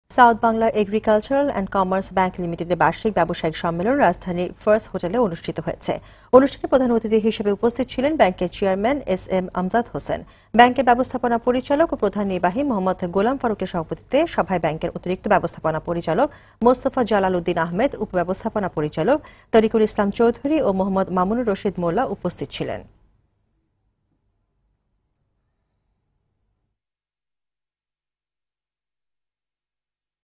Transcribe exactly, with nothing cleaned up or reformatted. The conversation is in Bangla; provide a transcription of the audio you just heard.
South Bangla agricultural and commerce bank লিমিটেডের বার্ষিক ব্যবসায়িক সম্মেলন রাজধানীর ফার্স্ট হোটেলে অনুষ্ঠিত হয়েছে। অনুষ্ঠানে প্রধান অতিথি হিসেবে উপস্থিত ছিলেন ব্যাংকের chairman S M Amjad Hossain. ব্যাংকের ব্যবস্থাপনা পরিচালক ও প্রধান নির্বাহী মোহাম্মদ গোলাম ফারুকের সভাপতিত্বে সভায় ব্যাংকের অতিরিক্ত ব্যবস্থাপনা পরিচালক মোস্তফা জালাল উদ্দিন আহমেদ, উপব্যবস্থাপনা পরিচালক তরিকুল ইসলাম চৌধুরী ও মোহাম্মদ মামুনুর রশিদ মোল্লা উপস্থিত ছিলেন।